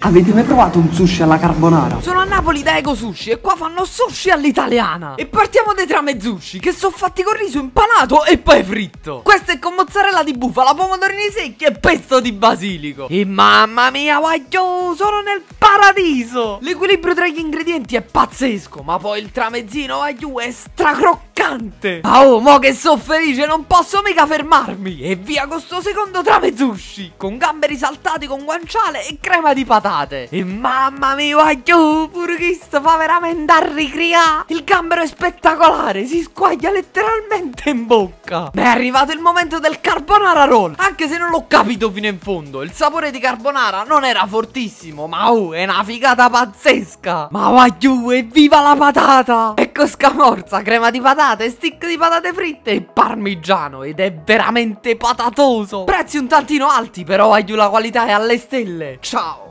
Avete mai provato un sushi alla carbonara? Sono a Napoli da Ego Sushi e qua fanno sushi all'italiana. E partiamo dai tramezushi, che sono fatti con riso impanato e poi fritto. Questo è con mozzarella di bufala, pomodorini secchi e pesto di basilico. E mamma mia, guaglio, sono nel paradiso. L'equilibrio tra gli ingredienti è pazzesco, ma poi il tramezzino, guaglio, è stracroccante. Ah, oh, mo che sono felice, non posso mica fermarmi. E via con sto secondo tramezushi, con gamberi saltati con guanciale e crema di patate. E mamma mia, guaglio, pure questo fa veramente arricria. Il gambero è spettacolare, si squaglia letteralmente in bocca. Ma è arrivato il momento del carbonara roll. Anche se non l'ho capito fino in fondo, il sapore di carbonara non era fortissimo, ma è una figata pazzesca. Ma guaglio, evviva la patata! Ecco scamorza, crema di patate, stick di patate fritte e parmigiano. Ed è veramente patatoso. Prezzi un tantino alti, però guaglio, la qualità è alle stelle. Ciao!